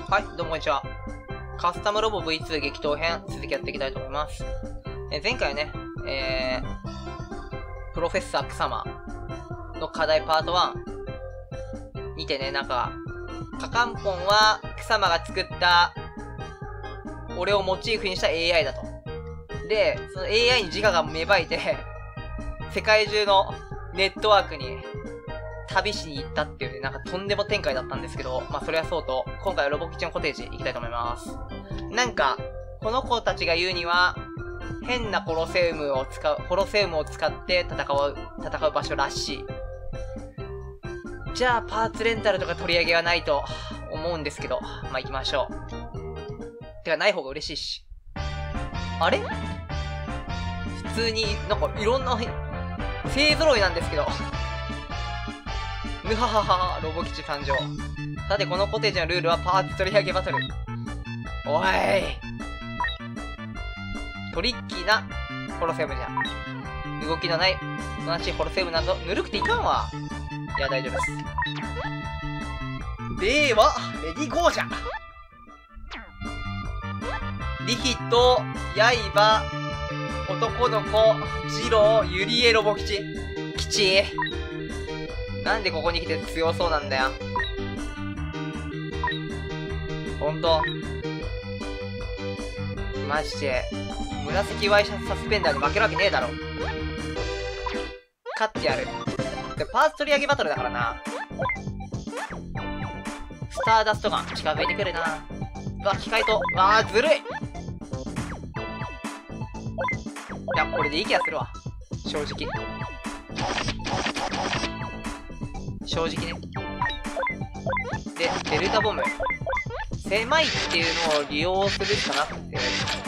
はい、どうもこんにちは。カスタムロボ V2 激闘編、続きやっていきたいと思います。前回ね、プロフェッサー草間の課題パート1見てね、なんか、カカンポンは草間が作った俺をモチーフにした AI だと。で、その AI に自我が芽生えて、世界中のネットワークに旅しに行ったっていうね、なんかとんでも展開だったんですけど、まあそれはそうと、今回はロボ吉のコテージ行きたいと思います。なんか、この子たちが言うには、変なホロセウムを使って戦う場所らしい。じゃあ、パーツレンタルとか取り上げはないと思うんですけど、まあ行きましょう。てか、ない方が嬉しいし。あれ？普通に、なんかいろんな、勢揃いなんですけど。ぬははは、ロボ吉誕生。さて、このコテージのルールはパーツ取り上げバトル。おい。トリッキーなホロセウムじゃ。動きのない、おとなしいホロセウムなど、ぬるくていかんわ。いや、大丈夫です。では、レディゴーじゃ。リヒと、刃、男の子、ジロー、ユリエロボ吉。吉。なんでここに来て強そうなんだよ。ほんと。マジで、紫ワイシャツサスペンダーに負けるわけねえだろ。勝ってやる。で、パーツ取り上げバトルだからな。スターダストガン、近づいてくるな。うわ、機械と、わー、ずるい。いや、これでいい気がするわ。正直。正直ね。で、デルタボム。狭いっていうのを利用するしかなくて。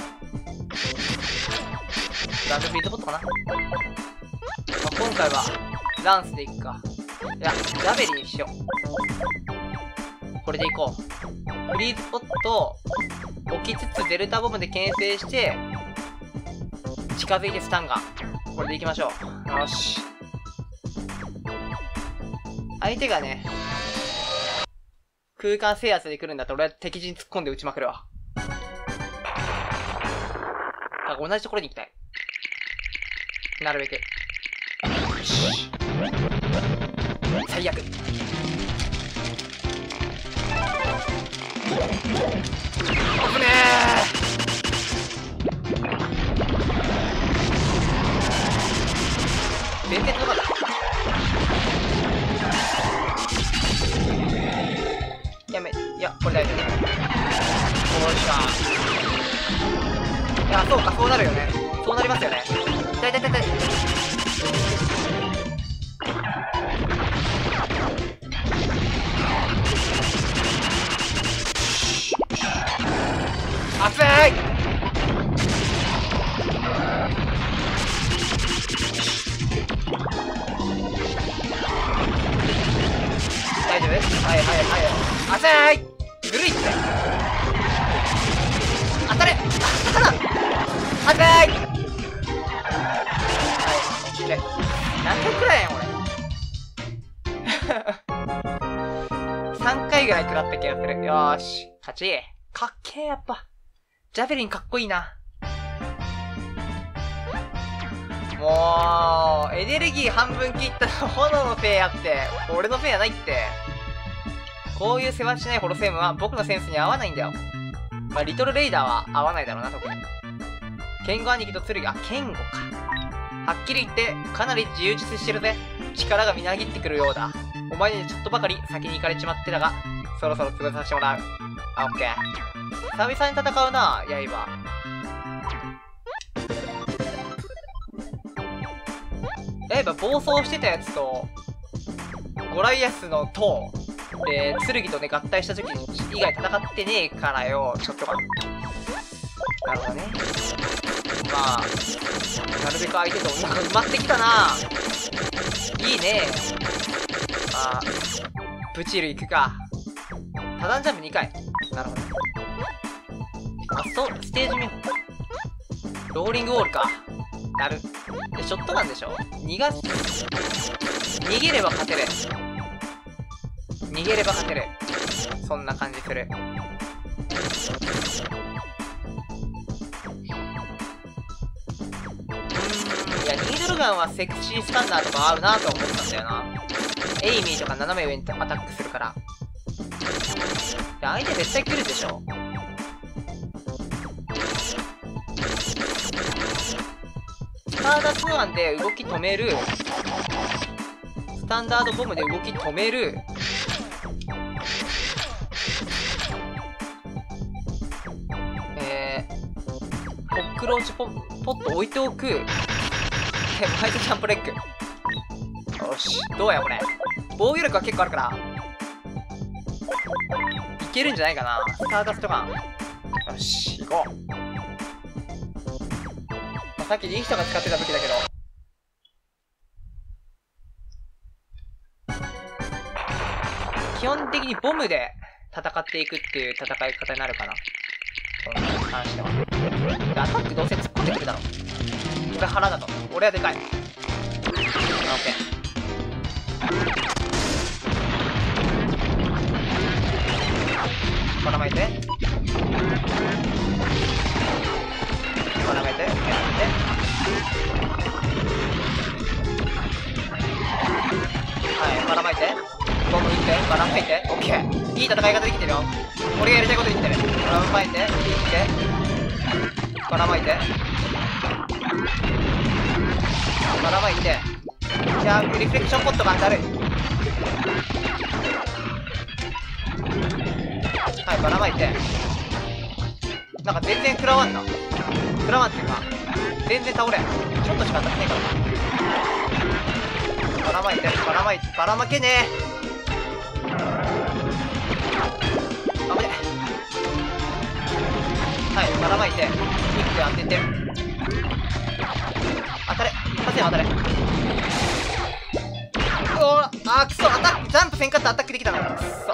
ランドフィートボットかな、まあ、今回は、ランスでいくか。いや、ラベリにしよう。これでいこう。フリーズポットを置きつつデルタボムで牽制して、近づいてスタンガン。これでいきましょう。よし。相手がね、空間制圧で来るんだったら俺は敵陣突っ込んで撃ちまくるわ。同じところに行きたい。なるべく。最悪。危ねー。全然届かない。いや、これ大丈夫。よっしゃ。いや、そうか、そうなるよね。そうなりますよね。痛い痛い痛い痛い。熱い。大丈夫？はいはいはい。熱い。ずるいって。当たれ。当たらん。熱い。はい、オッケー。何回くらいやん俺。3回ぐらい食らった気がする。よーし、勝ち。かっけー、やっぱ。ジャベリンかっこいいな。もう、エネルギー半分切ったら炎のせいやって。俺のせいやないって。こういう世話しないホロセウムは僕のセンスに合わないんだよ。まあ、リトルレイダーは合わないだろうな、特に。ケンゴ兄貴と剣、ケンゴか。はっきり言って、かなり充実してるぜ。力がみなぎってくるようだ。お前にちょっとばかり先に行かれちまってたが、そろそろ潰させてもらう。あ、オッケー。久々に戦うな、刃。刃暴走してたやつと、ゴライアスの塔。で、剣とね、合体した時以外戦ってねえからよ、ちょっとか。なるほどね。まあ、なるべく相手となんか埋まってきたな。いいね。まあ、ブチール行くか。多段ジャンプ2回。なるほど。あ、ステージ目。ローリングウォールか。やる。で、ショットガンでしょ？逃げれば勝てる。 逃げれば勝てる。そんな感じする。いや、ニードルガンはセクシースタンダーとか合うなと思ったんだよな。エイミーとか斜め上にアタックするから。相手絶対来るでしょ。スターダストガンで動き止める。スタンダードボムで動き止める。コックローチポット置いておく。ホワイトジャンプレッグ。よし。どうやこれ。防御力は結構あるから。いけるんじゃないかな。スターダストガン。よし。行こう。まあ、さっきリンヒトが使ってた武器だけど。基本的にボムで戦っていくっていう戦い方になるかな。これに関しては。で、アタックどうせ突っ込んでくるだろ。これ腹だと。俺はでかい。オッケー。ばらまいて。ばらまいて。やって。はい、ばらまいて。ボム撃って、ばらまいて。オッケー。いい戦い方できてるよ。俺がやりたいことできてる。ばらまいて、撃って、ばらまいて。ばらまいて。いやー、リフレクションポットが当たる。はい、ばらまいて。なんか全然食らわんな。食らわんっていうか、全然倒れん。ちょっとしか当たってねえから。ばらまいて、ばらまいて、ばらまけねえ。あぶね。はい、ばらまいて、肉で当てて。当たれ、一発で当たれ。うおー、あー、くそ、アタック、ジャンプせんかったアタックできたの。くっそ。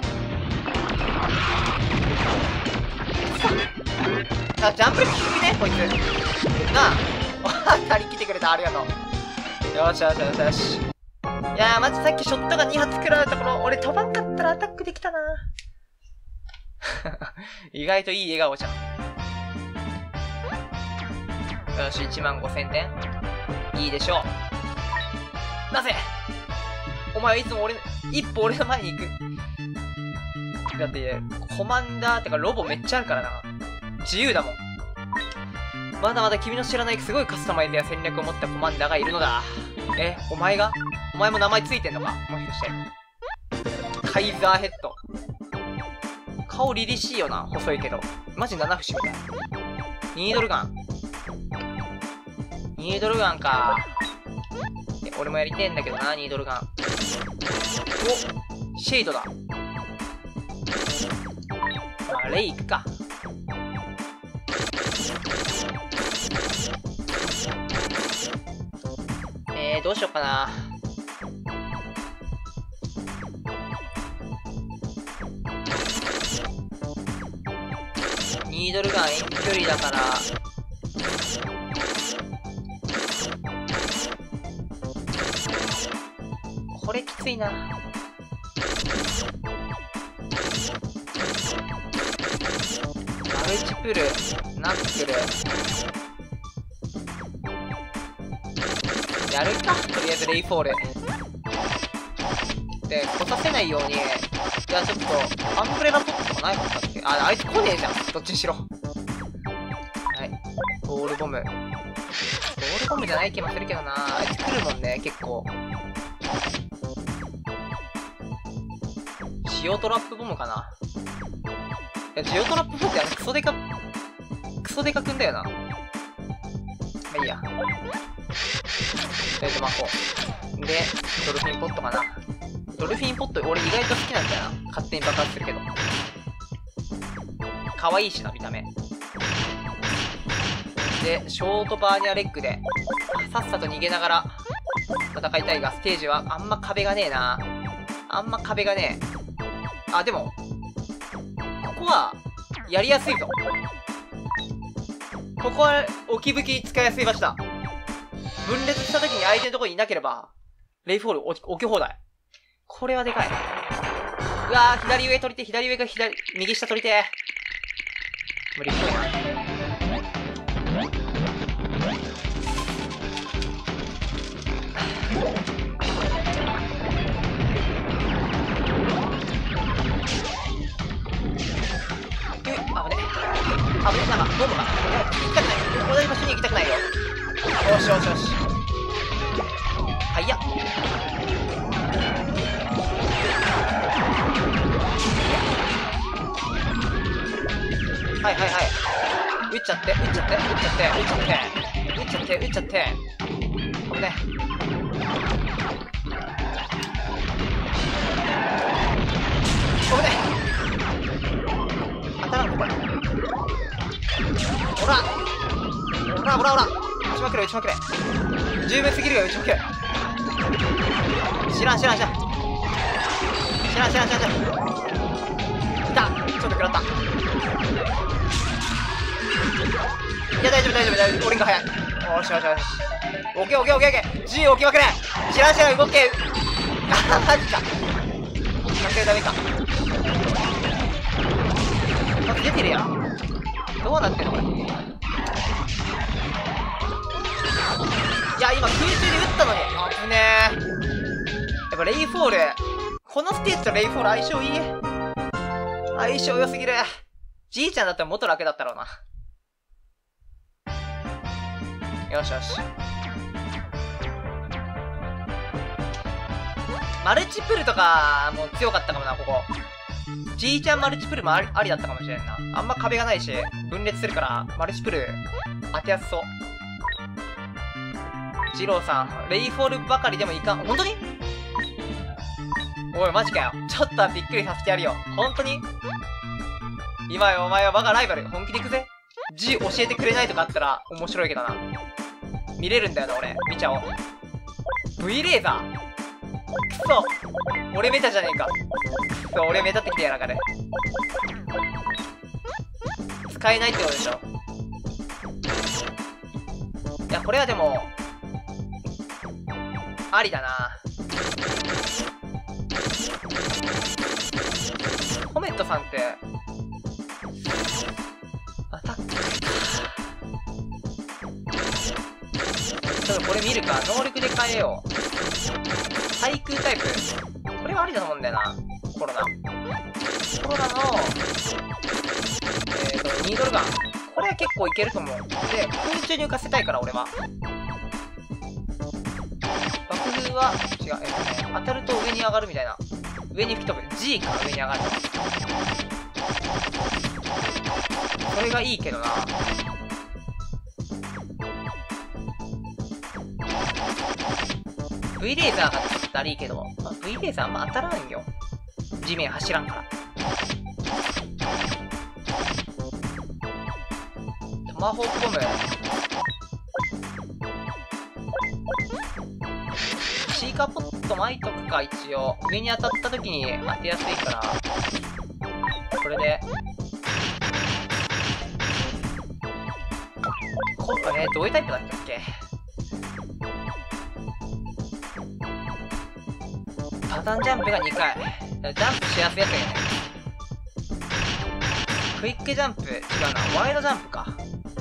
あ、ジャンプ力低くねこいつ。なあ。当たりきてくれた。ありがとう。よしよしよしよし。いやー、マジさっきショットが2発食らうところ、俺飛ばんかったらアタックできたな。意外といい笑顔じゃん。よし、15000点。いいでしょう。なぜお前はいつも一歩俺の前に行く。だって、コマンダーってかロボめっちゃあるからな。自由だもん。まだまだ君の知らないすごいカスタマイズや戦略を持ったコマンダーがいるのだ。お前が？お前も名前ついてんのか？もしかして。カイザーヘッド。顔凛々しいよな、細いけど。マジ七節みたい。ニードルガン。ニードルガンか。俺もやりてえんだけどな、ニードルガン。お！シェイドだ。まあ、レイ行くか。どうしようかな。ニードルガン遠距離だから、これきついな。マルチプル、ナックル。やるか、とりあえずレイフォール。で、来させないように、いや、ちょっと、アンブレラポットとかないのかって。あいつ来ねえじゃん。どっちにしろ。はい。ボールボム。ボールボムじゃない気もするけどな。あいつ来るもんね、結構。ジオトラップボムかな。いや、ジオトラップボムってクソデカくんだよな。まあいいや。とりあえず巻こう。で、ドルフィンポットかな。ドルフィンポット俺意外と好きなんだよな。勝手に爆発するけど。可愛いしな、見た目。で、ショートバーニャレッグで、さっさと逃げながら戦いたいが、ステージはあんま壁がねえな。あんま壁がねえ。あ、でも、ここは、やりやすいぞ。ここは、置き武器使いやすい場所だ。分裂した時に相手のところにいなければ、レイフォール置き放題。これはでかい。 うわー、左上取りて、左上が右下取りて。無理っぽいな。危ね。なんか、ボムが。行きたくない。同じ場所に行きたくないよ。よしよしよし。早っ。はいはいはい。撃っちゃって。危ね。当たらんのこれ。ほら撃ちまくれ。十分すぎるよ、撃ちまくれ。知らん。いた。ちょっと食らった。いや、大丈夫。俺が早い。よし。オッケー。G 置きまくれ。知らん、動け。あ、マジか。ダメか。出てるやん。どうなってんのこれ。いや、今空中で撃ったのに。危ねえ。やっぱレイフォール。このステージとレイフォール相性いい。相性良すぎる。じいちゃんだったらもっと楽だったろうな。よし。マルチプルとかも強かったかもな、ここ。じいちゃんマルチプルもありだったかもしれんな。あんま壁がないし、分裂するから、マルチプル当てやすそう。ジローさん、レイフォールばかりでもいかん。本当に？おい、マジかよ。ちょっとはびっくりさせてやるよ。本当に？今よ、お前は我がライバル。本気で行くぜ。G 教えてくれないとかあったら面白いけどな。見れるんだよな、俺。見ちゃおう。V レーザー。くそ。俺メタじゃねえか。くそ、俺メタってきてやらかね。使えないってことでしょ。いや、これはでも、ありだな。コメットさんって、アタック。ちょっとこれ見るか。能力で変えよう。対空タイプ。これはありだと思うんだよな。コロナの、ニードルガン。これは結構いけると思う。で、空中に浮かせたいから、俺は。爆風は、違う、当たると上に上がるみたいな。上に吹き飛ぶ。G から上に上がる。それがいいけどな。V レーザーがちょっと悪いけど、V レーザーあんま当たらんよ。地面走らんから。トマホークボム。シーカーポット巻いとくか、一応。上に当たった時に当てやすいから。これで。これね、どういうタイプだったっけ？パターンジャンプが2回。ジャンプしやすいやつやね。クイックジャンプ、違うな。ワイドジャンプか。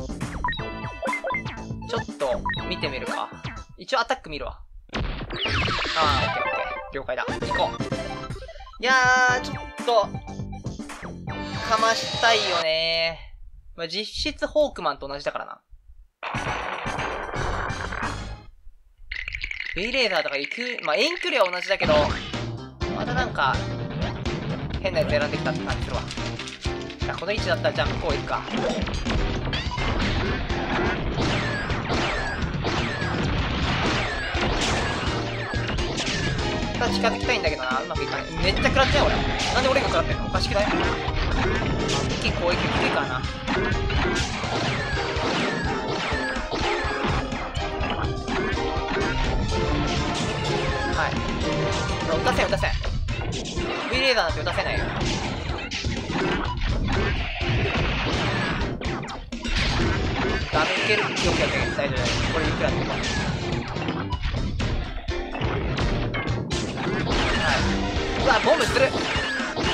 ちょっと、見てみるか。一応アタック見るわ。オッケーオッケー。了解だ。行こう。いやー、ちょっと、かましたいよねー。まあ、実質ホークマンと同じだからな。V レーザーとか行く、まあ、遠距離は同じだけど、またなんか、変なやつ選んできたって感じするわ。じゃあこの位置だったらジャンプこう行くか。近づきたいんだけどな、うまくいかない。めっちゃ食らっちゃう俺。なんで俺が食らってんの？おかしくない？一気に攻撃低いからな。はい。撃たせん撃たせん。V レーザーなんて撃たせないよ。ダメいける。よくやって大丈夫。これいくらでも。はい。うわ、ボムする。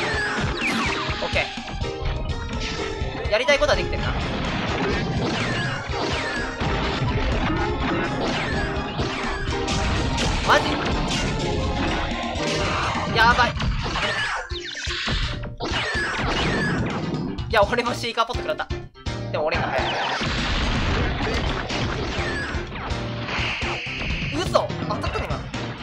やりたいことはできてるな。マジやばい。いや、俺もシーカーポット食らった。でも俺が早い。嘘当たったね今。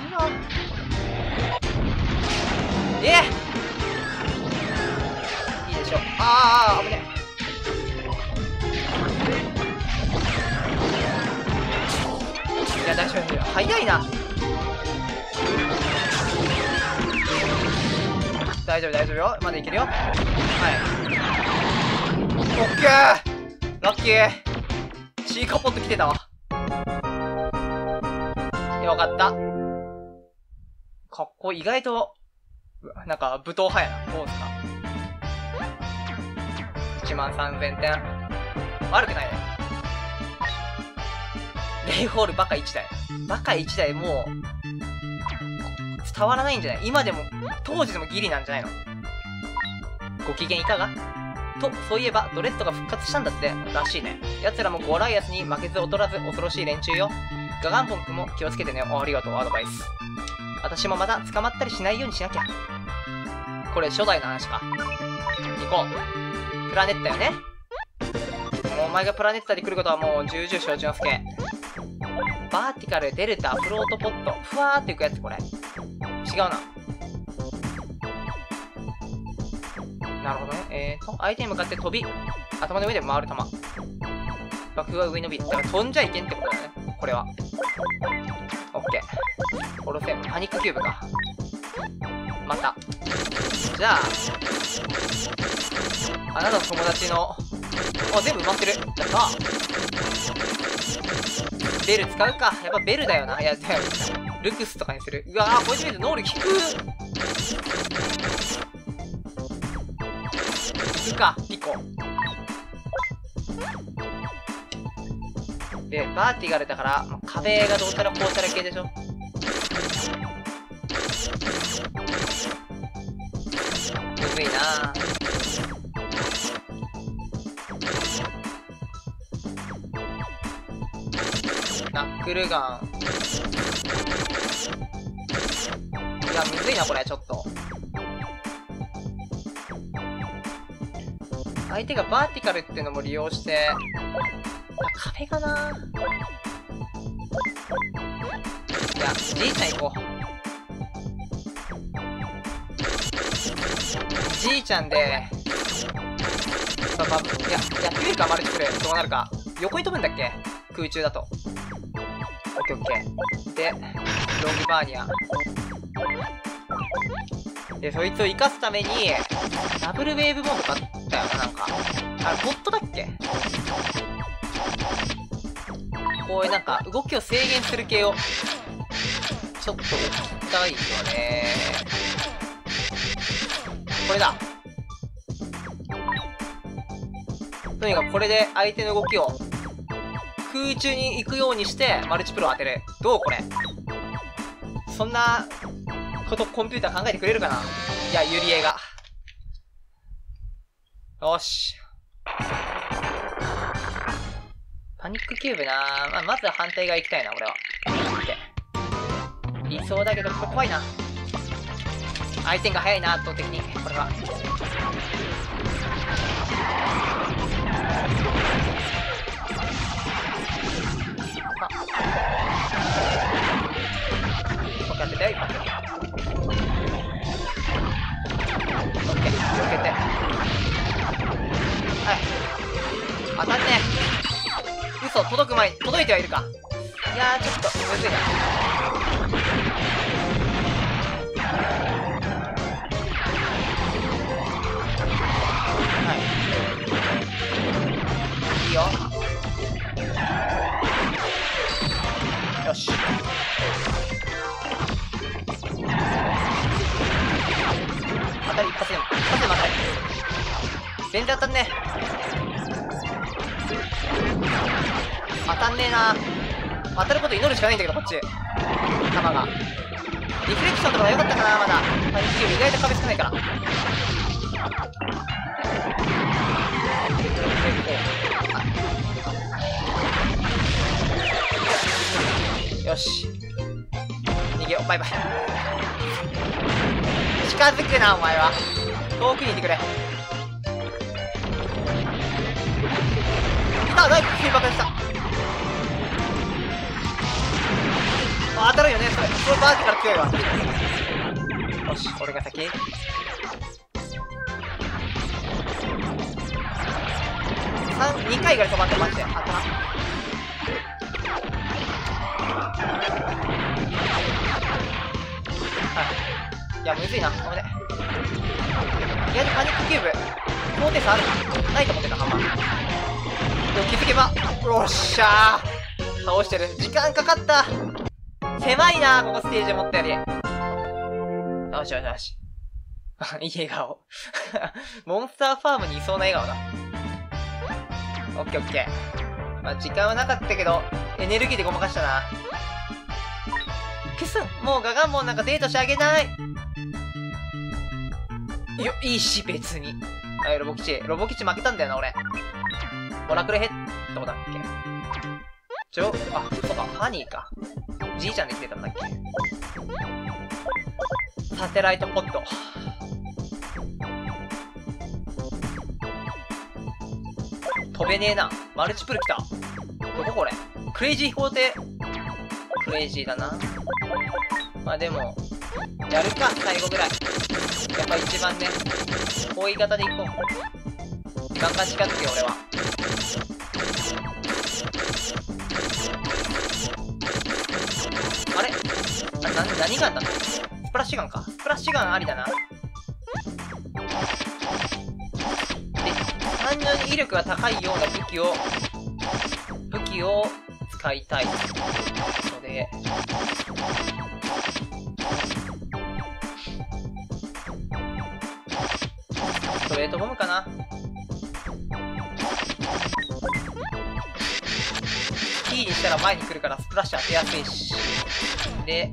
いいでしょ。ああ危ねえ。いや大丈夫。早いな。大丈夫大丈夫よ。まだいけるよ。はい。オッケーラッキー。シーカーポット来てたわ。よかった。かっこいい。意外と、なんか、武闘派やな。どうですか ?13000 点。悪くないね。レイホールバカ1台。バカ1台もう、伝わらないんじゃない？今でも、当時でもギリなんじゃないの？ご機嫌いかが？と、そういえば、ドレッドが復活したんだって、らしいね。奴らもゴーライアスに負けず劣らず恐ろしい連中よ。ガガンポン君も気をつけてね。ありがとう、アドバイス。私もまた捕まったりしないようにしなきゃ。これ初代の話か。行こう。プラネッタよね。もうお前がプラネッタで来ることはもう重々承知の助。バーティカル、デルタ、フロートポット。ふわーっていくやつこれ。違うな。なるほどね。相手に向かって飛び。頭の上で回る球。爆風は上に伸び。だから飛んじゃいけんってことだよね。これは。オッケー。コロセウム。パニックキューブか。また。じゃあ、あなたの友達の、全部埋まってる。やったー。ベル使うか。やっぱベルだよな。いや、ルクスとかにする。うわー、こいつ見ると能力低く。いくか、ピコ。で、バーティガルだから、壁がどうたらこうたら系でしょ。むずいなぁ。ナックルガン。いや、むずいな、これ、ちょっと。相手がバーティカルっていうのも利用して、壁かな。いや、じいちゃん行こう。じいちゃんで、いや、やってみるか、マルチプレイ。どうなるか。横に飛ぶんだっけ？空中だと。オッケーオッケー。で、ロングバーニア。で、そいつを生かすために、ダブルウェーブモード買ったよな、なんか。あれ、ボットだっけ？こういうなんか、動きを制限する系を、ちょっと置きたいよね。これだ。とにかくこれで相手の動きを、空中に行くようにして、マルチプロを当てる。どうこれ。そんな、ことコンピューター考えてくれるかな。いや、ユリエが。よし。パニックキューブなぁ。まずは反対側行きたいな、俺は。理想だけど、これ怖いな。相手が速いな、圧倒的に。これは。こうやってて、一発。オッケー、気をつけて。はい。当たんね。嘘、届く前に、届いてはいるか。いやー、ちょっと、むずいな。はい。いいよ。よし。当たり、一発でも。一発でも当たり。全然当たんねえ。当たんねえな。当たること祈るしかないんだけど、こっち。弾が。リフレクションとかが良かったかな、まだ。パニックキューブ意外と壁少ないから。 バイバイ。近づくな、お前は。遠くにいてくれ。いた、ナイフ水爆した。当たるよね、それ。それバーティカル強いわ。よし、俺が先。2回ぐらい止まってまして、当たらん。はい。いや、むずいな。ごめんね。意外とパニックキューブ、高低差あるな。ないと思ってた、ハンマー。でも気づけば、よっしゃー。倒してる。時間かかった。狭いな、ここステージ思ったより。よしよしよし。いい笑顔。モンスターファームにいそうな笑顔だ。オッケーオッケー。まあ、時間はなかったけど、エネルギーでごまかしたな。くすん、もうガガンモンなんかデートしてあげない。よ、いいし、別に。はい、ロボ吉。ロボ吉負けたんだよな、俺。オラクルヘッドだっけ。あ、そうか、ファニーか。じいちゃんで来てたんだっけ。サテライトポット。飛べねえな。マルチプル来た。どここれ。クレイジー飛行艇。クレイジーだな。まあでも、やるか、最後ぐらい。やっぱ一番ね、こういう型でいこう。ガンガン近づくよ、俺は。あれ何ガンだったの？スプラッシュガンか。スプラッシュガンありだな。で、単純に威力が高いような武器を使いたいので、ストレートボムかな。キーにしたら前に来るからスプラッシュ当てやすいし。で、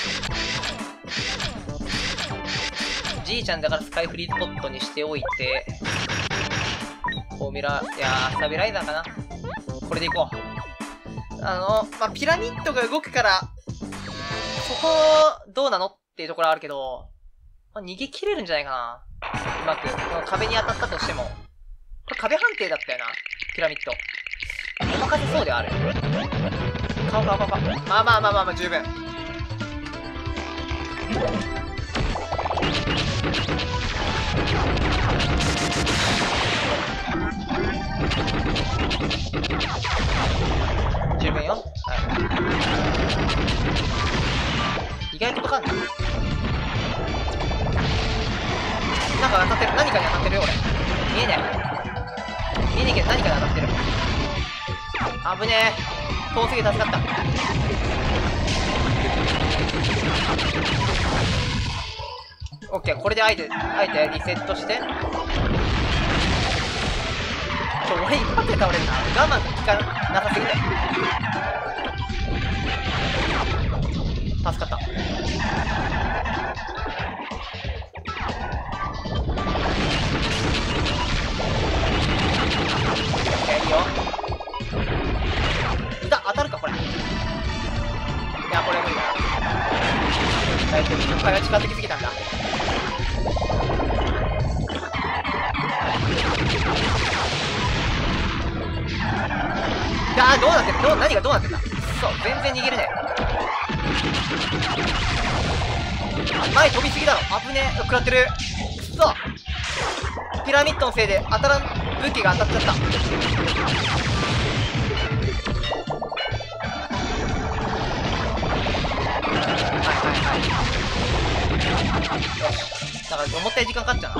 じいちゃんだからスカイフリーズポットにしておいて、フォーミュラ、いやー、スタビライザーかな。これでいこう。まあ、ピラミッドが動くから、そこ、どうなのっていうところはあるけど、まあ、逃げ切れるんじゃないかな。うまく。この壁に当たったとしても。これ壁判定だったよな。ピラミッド。ごまかせそうではある。顔。まあ、十分。十分よ。はい。意外とかかんない。なんか当たってる。何かに当たってるよ、俺。見えない。見えねえけど何かに当たってる。危ねえ。遠すぎて助かった。オッケー、これであえてリセットして。俺一発で倒れるな。我慢が効かなさすぎて。助かった。いいよ。当たるかこれ。いや、これ無理だな。大丈夫、境界が近づきすぎたんだ。どうなってる？何がどうなってんだ？そう、全然逃げれねえ。前飛びすぎだろ。危ねえ。食らってる。くそ。ピラミッドのせいで当たらん武器が当たっちゃった。はい。よし。だから思ったより時間かかっちゃうな。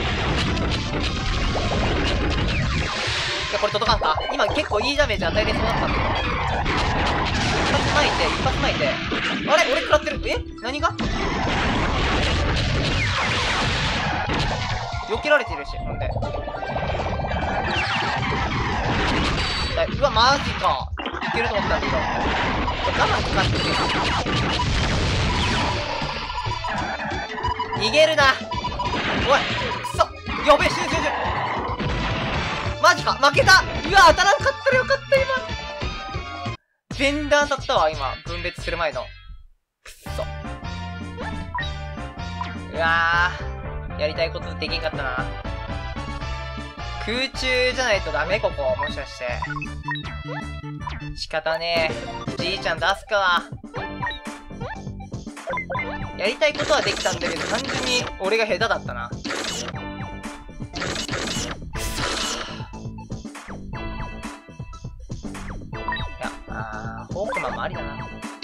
いや、これ届かんか？今結構いいダメージ与えれそうだったんだけど。一発巻いて。あれ？俺食らってる。何が？避けられてるし、ほんで。うわ、マジか。いけると思ったんだけど。我慢かかってる。逃げるな。おい、くそ。やべえ、死ぬ。マジか、負けた。うわ、当たらんかったらよかった、今。全弾当たったわ、今。分別する前の。くっそ。 うわー、やりたいことできんかったな。空中じゃないとダメ、ここ。もしかして。仕方ねえ。じいちゃん出すか。やりたいことはできたんだけど、単純に俺が下手だったな。フォークマンもありだな。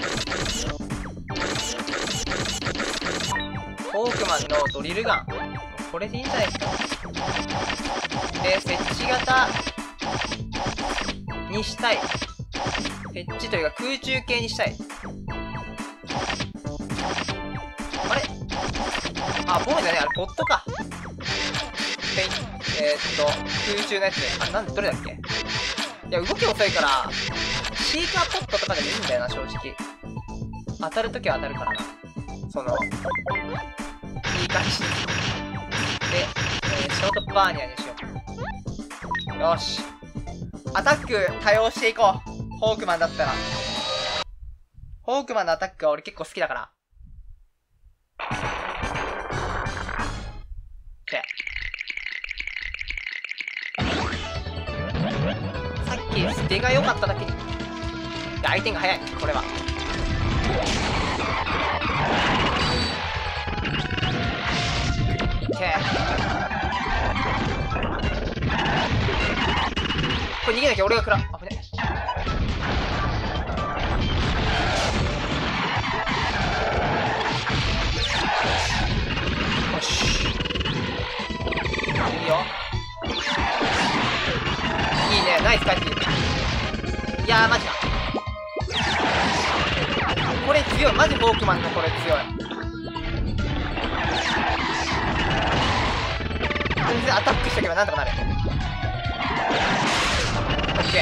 フォークマンのドリルガン。これでいいんじゃないですか。で、設置型にしたい。設置というか空中系にしたい。あれあ、ボーイじゃねえ、あれボットか。空中のやつで。あ、なんで、どれだっけ。いや、動き遅いから、シーカーポットとかでもいいんだよな、正直。当たるときは当たるからな。その、いい感じ。で、ショートバーニアにしよう。よし。アタック多用していこう。ホークマンだったら。ホークマンのアタックは俺結構好きだから。OK。さっき捨てが良かっただけに。相手が速い、これは。OK。これ逃げなきゃ俺が食らう。危ね。よし。いいよ。いいね、ナイス回避。いやー、マジか。これ強い。マジフォークマンのこれ強い。全然アタックしとけばなんとかなる。オッケー。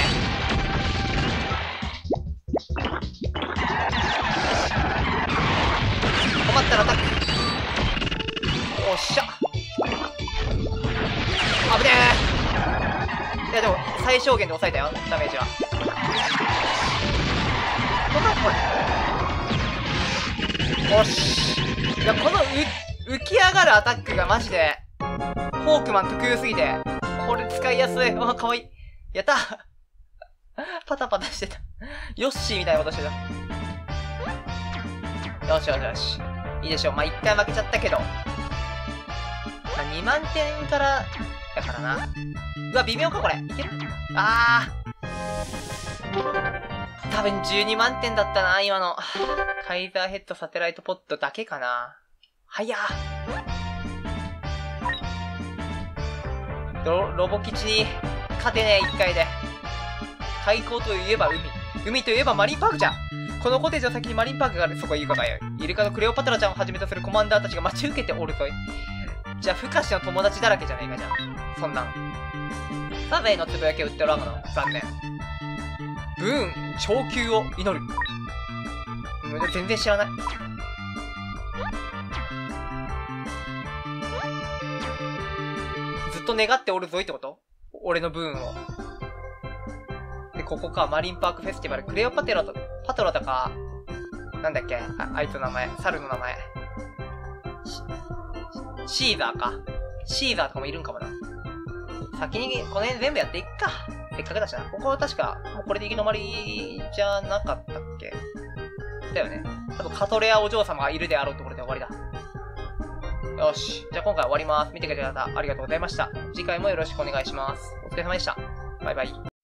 困ったらアタック。おっしゃ。危ねえ。いやでも最小限で抑えたよ、ダメージは。よし。いや、この浮き上がるアタックがマジでフォークマン特有すぎて、これ使いやすい。わ、かわいい。やったパタパタしてた。ヨッシーみたいなことしてた。よしよしよし。いいでしょう。まあ、1回負けちゃったけど。まあ、2万点からだからな。うわ、微妙かこれ。いける？あー。多分12万点だったな、今の。カイザーヘッドサテライトポットだけかな。早っ。ロボ基地に勝てねえ、1回で。開港といえば海。海といえばマリンパークじゃん。このコテージの先にマリンパークがある。そこへ行くがよい。イルカのクレオパトラちゃんをはじめとするコマンダーたちが待ち受けておるぞい。じゃあ、フカシの友達だらけじゃねえか、じゃあ。そんなん。サベイのつぶやきを売っておらんの。残念。ブーン、長久を祈る。全然知らない。ずっと願っておるぞいってこと？俺のブーンを。で、ここか、マリンパークフェスティバル。クレオパトラとか、なんだっけ？あいつの名前。猿の名前。シーザーか。シーザーとかもいるんかもな。先にこの辺全部やっていっか。せっかくだしな。ここは確か、もうこれで行き止まりじゃなかったっけ？だよね。あと、カトレアお嬢様がいるであろうところで終わりだ。よし。じゃあ今回終わります。見てくれた方ありがとうございました。次回もよろしくお願いします。お疲れ様でした。バイバイ。